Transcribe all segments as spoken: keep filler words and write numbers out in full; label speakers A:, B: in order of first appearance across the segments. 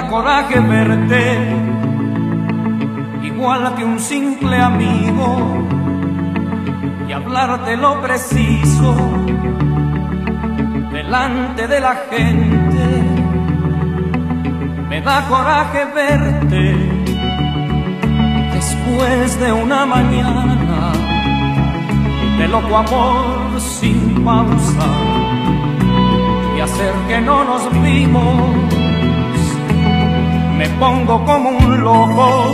A: coraje verte, igual que un simple amigo, y hablarte lo preciso delante de la gente. Me da coraje verte después de una mañana de loco amor sin pausa, y hacer que no nos vimos. Me pongo como un loco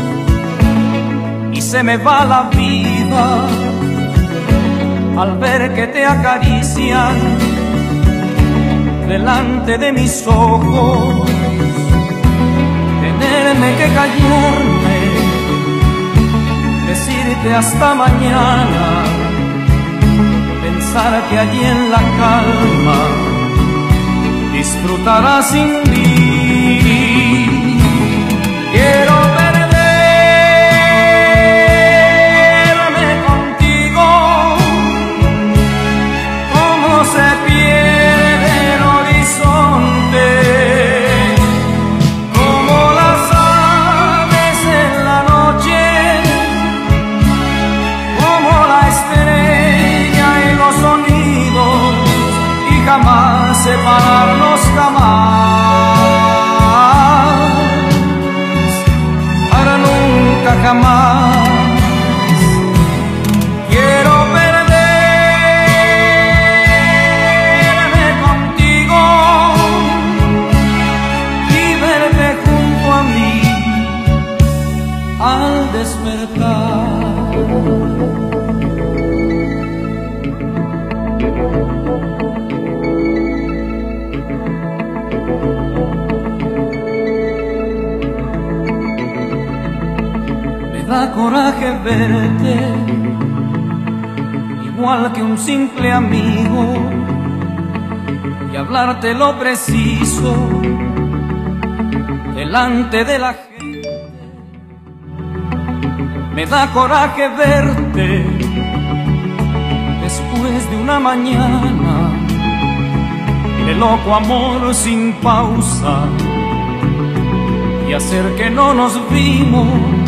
A: y se me va la vida al ver que te acarician delante de mis ojos. Tenerme que callarme, decirte hasta mañana, pensar que allí en la calma disfrutarás sin mí. Quiero perderme contigo, como se pierde el horizonte, como las aves en la noche, como la estrella y los sonidos, y jamás separarnos, jamás, para nunca jamás. Quiero perderme contigo y verte junto a mí al despertar. Me da coraje verte, igual que un simple amigo, y hablarte lo preciso delante de la gente. Me da coraje verte después de una mañana de loco amor sin pausa, y hacer que no nos vimos.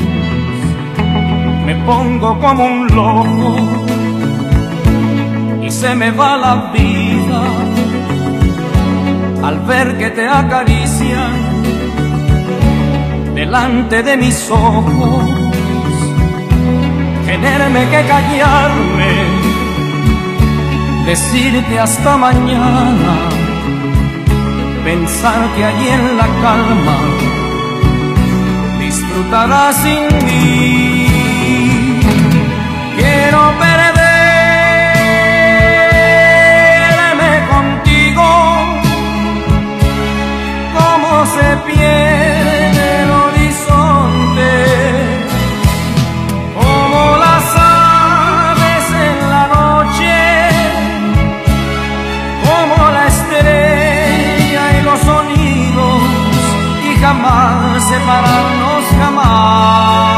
A: Me pongo como un loco y se me va la vida al ver que te acarician delante de mis ojos. Tenerme que callarme, decirte hasta mañana, pensar que allí en la calma disfrutarás sin mí. Quiero perderme contigo, como se pierde el horizonte, como las aves en la noche, como la estrella y los sonidos, y jamás separarnos, jamás.